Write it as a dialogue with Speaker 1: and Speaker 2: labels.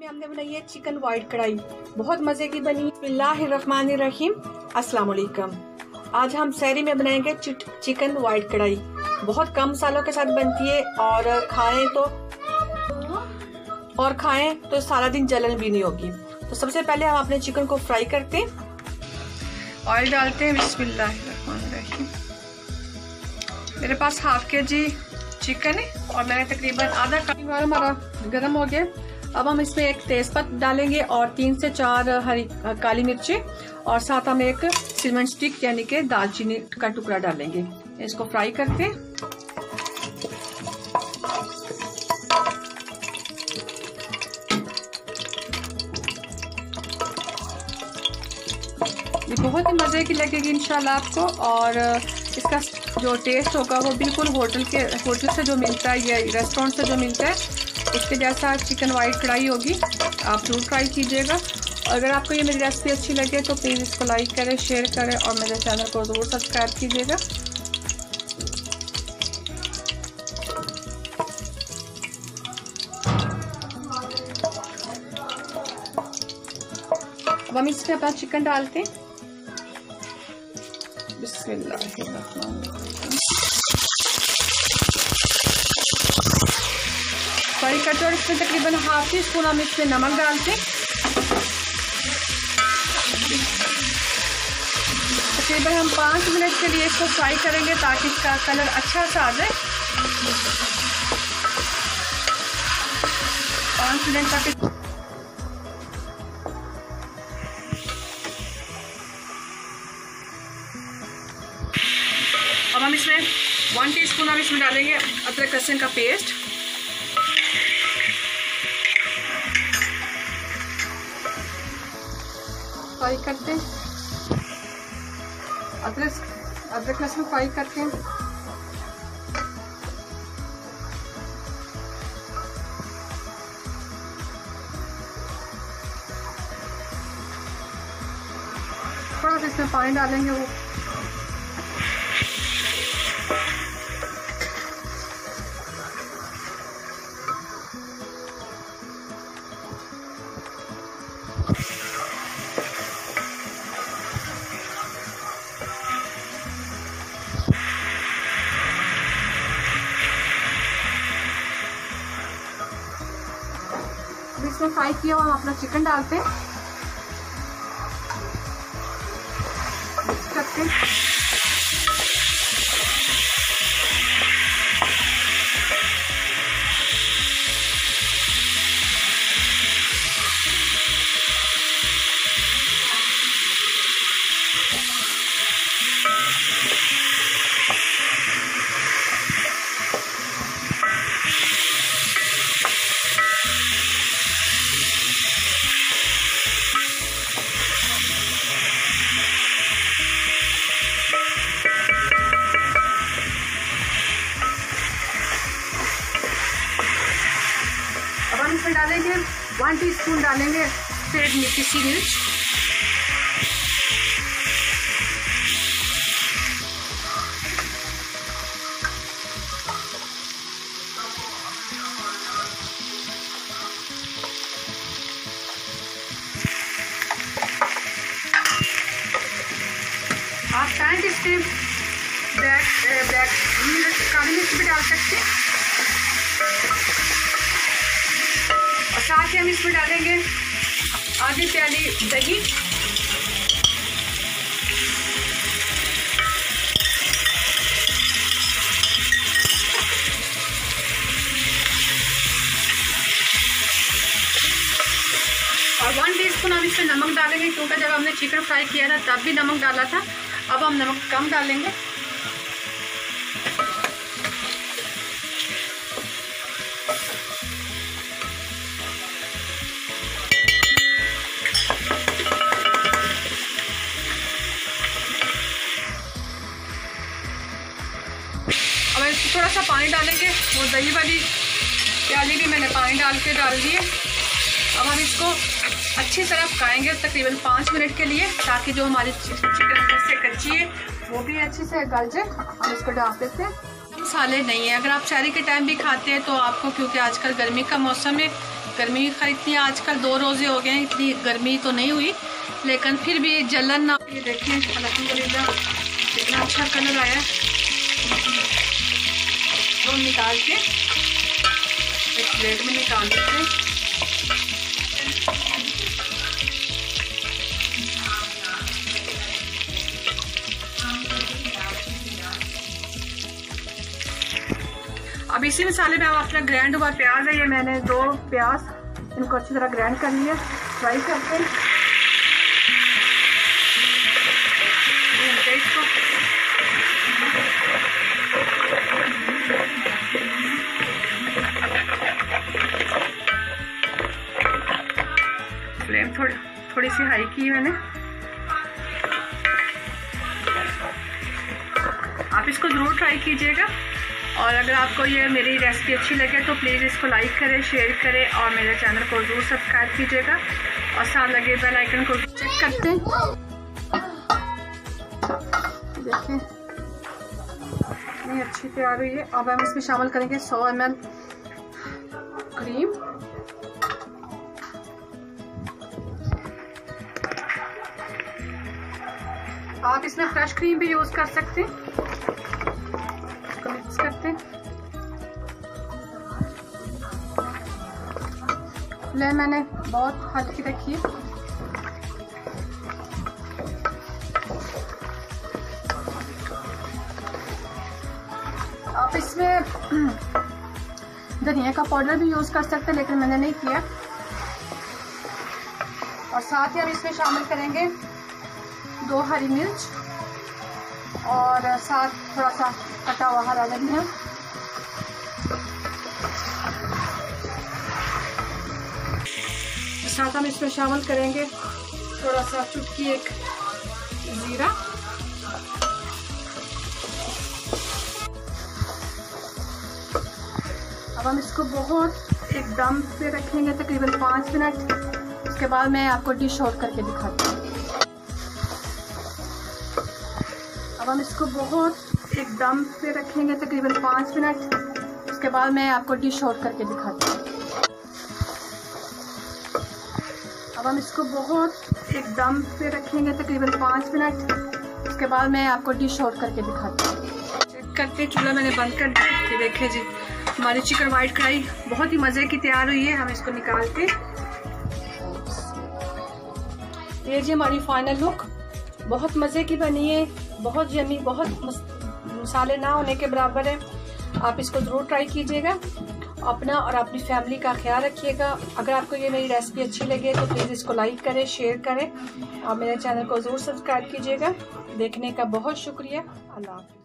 Speaker 1: में हमने बनाई है चिकन वाइट कढ़ाई, बहुत मजे की बनी। बिस्मिल्लाहिर्रहमानिर्रहीम, अस्सलाम वालेकुम। आज हम सहरी में बनाएंगे चिकन वाइट कढ़ाई। बहुत कम मसालों के साथ बनती है और खाएं तो सारा दिन जलन भी नहीं होगी। तो सबसे पहले हम अपने चिकन को फ्राई करते हैं। ऑयल डालते हैं। बिस्मिल्लाहिर्रहमानिर्रहीम। मेरे पास हाफ के-जी चिकन है और मैंने तकरीबन आधा कप हमारा गर्म हो गया। अब हम इसमें एक तेजपत्ता डालेंगे और 3 से 4 हरी काली मिर्ची और साथ हम एक सिनेमन स्टिक यानी कि दालचीनी का टुकड़ा डालेंगे। इसको फ्राई करते हैं। ये बहुत ही मज़े की लगेगी इंशाल्लाह आपको, और इसका जो टेस्ट होगा वो बिल्कुल होटल से जो मिलता है या रेस्टोरेंट से जो मिलता है उसके जैसा चिकन वाइट कढ़ाई होगी। आप जरूर ट्राई कीजिएगा। अगर आपको ये मेरी रेसिपी अच्छी लगे तो प्लीज़ इसको लाइक करें, शेयर करें और मेरे चैनल को ज़रूर सब्सक्राइब कीजिएगा। अब हम इसमें अपना चिकन डालते हैं। फ्राई करते और इसमें तकरीबन हाफ टी स्पून हम इसमें नमक डालते हैं। तकरीबन हम 5 मिनट के लिए इसको फ्राई करेंगे ताकि इसका कलर अच्छा सा आ जाए। 5 मिनट तक अब हम इसमें 1 टीस्पून हम इसमें डालेंगे अदरक लहसुन का पेस्ट। फ्राई करते हैं। अदरक लहसुन फ्राई करते हैं। थोड़ा सा इसमें पानी डालेंगे वो। इसमें फ्राई किया हुआ हम अपना चिकन डालते हैं, मिक्स करते हैं। इसमें डालेंगे 1 टीस्पून डालेंगे पिसी मिर्च। आप चाहें तो इसमें ब्लैक काली मिर्च भी डाल सकते हैं। साथ ही हम इसमें डालेंगे आधी प्याली दही, और 1 टीस्पून हम इसमें नमक डालेंगे क्योंकि जब हमने चिकन फ्राई किया था तब भी नमक डाला था। अब हम नमक कम डालेंगे। अब इसमें थोड़ा सा पानी डालेंगे। वो दही वाली प्याली भी मैंने पानी डाल दिए। अब हम इसको अच्छी तरह पकाएंगे तकरीबन 5 मिनट के लिए, ताकि जो हमारी चिकन से कच्ची है वो भी अच्छे से गल जाए। हम इसको डाल देते हैं। मसाले नहीं है, अगर आप सहरी के टाइम भी खाते हैं तो आपको, क्योंकि आजकल गर्मी का मौसम है गर्मी खरीदती आजकल 2 रोज़े हो गए हैं, इतनी गर्मी तो नहीं हुई लेकिन फिर भी जलन ना। ये देखें अल्हम्दुलिल्लाह कितना अच्छा कलर आया। तो निकाल के एक प्लेट में निकाल देते हैं। अब इसी मसाले में अपना ग्राइंड हुआ प्याज है, ये मैंने 2 प्याज इनको अच्छी तरह ग्राइंड कर लिया। फ्राई करते हैं इसको। फ्लेम थोड़ी सी हाई की मैंने। आप इसको ज़रूर ट्राई कीजिएगा और अगर आपको ये मेरी रेसिपी अच्छी लगे तो प्लीज़ इसको लाइक करें, शेयर करें और मेरे चैनल को ज़रूर सब्सक्राइब कीजिएगा और साथ लगे बेल आइकन को चेक करते हैं। देखें इतनी अच्छी तैयार हुई है। अब हम इसमें शामिल करेंगे 100 ml क्रीम। आप इसमें फ्रेश क्रीम भी यूज़ कर सकते हैं। मिक्स करते हैं। फ्लेम मैंने बहुत हल्की रखी है। आप इसमें धनिया का पाउडर भी यूज़ कर सकते हैं लेकिन मैंने नहीं किया। और साथ ही हम इसमें शामिल करेंगे 2 हरी मिर्च और साथ थोड़ा सा कटा हुआ हरा धनिया। साथ हम इसमें शामिल करेंगे थोड़ा सा चुटकी एक जीरा। अब हम इसको बहुत एकदम पे रखेंगे तकरीबन 5 मिनट। उसके बाद मैं आपको डिश आउट करके दिखाती हूँ। अब हम इसको बहुत एकदम पे रखेंगे तकरीबन 5 मिनट। उसके बाद मैं आपको डिश आउट करके दिखाती हूँ। अब हम इसको बहुत एकदम पे रखेंगे तकरीबन 5 मिनट। उसके बाद मैं आपको डिश आउट करके दिखाती हूँ। चेक करते, चूल्हा मैंने बंद कर दिया। ये देखिए जी हमारी चिकन वाइट कढ़ाई बहुत ही मज़े की तैयार हुई है। हम इसको निकालते। ये जी हमारी फाइनल लुक बहुत मज़े की बनी है, बहुत यमी, बहुत मसाले ना होने के बराबर है। आप इसको ज़रूर ट्राई कीजिएगा। अपना और अपनी फैमिली का ख्याल रखिएगा। अगर आपको ये मेरी रेसिपी अच्छी लगे तो प्लीज़ इसको लाइक करें, शेयर करें और मेरे चैनल को ज़रूर सब्सक्राइब कीजिएगा। देखने का बहुत शुक्रिया। अल्लाह हाफ़िज़।